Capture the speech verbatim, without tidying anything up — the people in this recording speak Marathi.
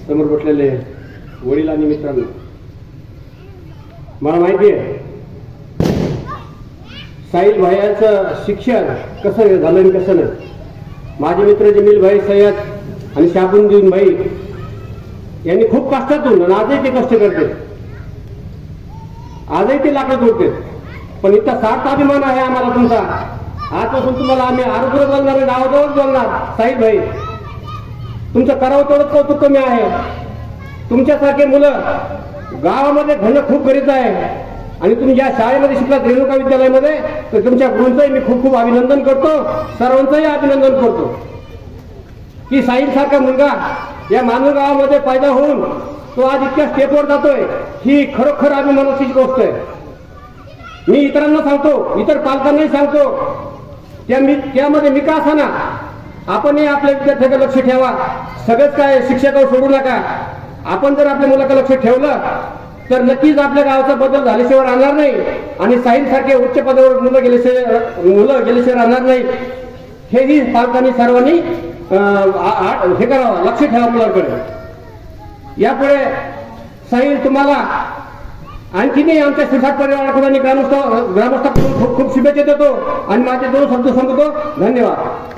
समोर बसलेले वडील आणि मित्रांनो, मला माहिती आहे साहिल भाईचं शिक्षण कसं झालं आणि कसं नाही. माझे मित्र जमील भाई सय्यद आणि शाबुद्दीन भाई यांनी खूप कष्टातून आणि आजही ते कष्ट करते, आजही ते लाकडं तोडते. पण इतका सार्थ अभिमान आहे आम्हाला तुमचा. आजपासून तुम्हाला आम्ही आरोग्य बोलणार, नावाजवळ बोलणार. साहिल भाई, तुमचं करावं तेवढंच कौतुक कमी आहे. तुमच्यासारखे मुलं गावामध्ये घेणं खूप गरजेचं आहे. आणि तुम्ही ज्या शाळेमध्ये शिकलात रेणुका विद्यालयामध्ये, तर तुमच्या गुरूंचंही मी खूप खूप अभिनंदन करतो, सर्वांचंही अभिनंदन करतो की साहिल सारखा मुलगा या मानव गावामध्ये पैदा होऊन तो आज इतक्या स्टेपवर जातोय. ही खरोखर अभिमानाची गोष्ट आहे. मी इतरांना सांगतो, इतर पालकांनाही सांगतो, त्या मी त्यामध्ये मी का असाना, आपणही आपल्या विद्यार्थ्याकडे लक्ष ठेवा. सगळंच काय शिक्षकावर सोडू नका. आपण जर आपल्या मुलाकडे लक्ष ठेवलं तर नक्कीच आपल्या गावाचा बदल झाल्याशिवाय राहणार नाही. आणि साहिल सारखे उच्च पदावर मुलं गेल्याशिवाय मुलं गेल्याशिवाय राहणार नाही. हेही पालकांनी सर्वांनी हे करावं, लक्ष ठेवा मुलांकडे. यापुढे साहिल तुम्हाला आणखीनही आमच्या शिरसाट परिवाराकडून आणि ग्रामस्थ ग्रामस्थांकडून खूप खूप शुभेच्छा देतो आणि माझे दोन शब्द सांगतो. धन्यवाद.